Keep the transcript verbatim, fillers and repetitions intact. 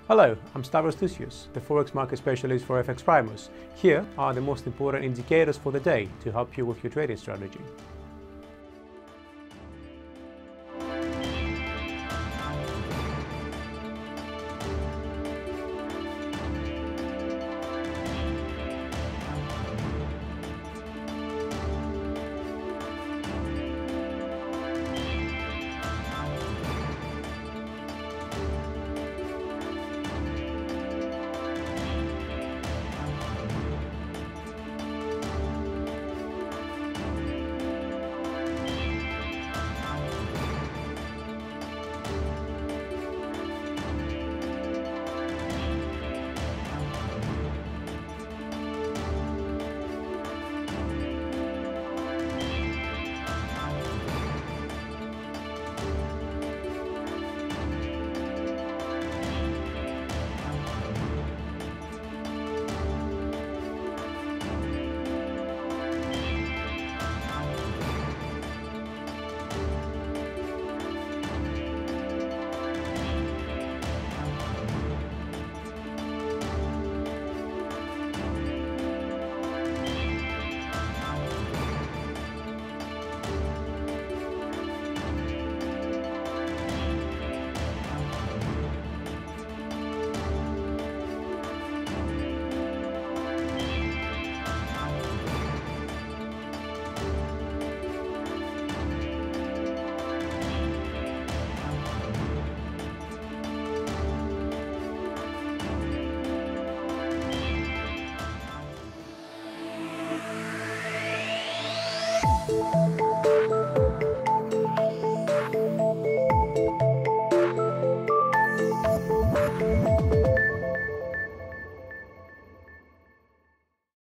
Hello, I'm Stavros Thusios, the Forex market specialist for FXPRIMUS. Here are the most important indicators for the day to help you with your trading strategy.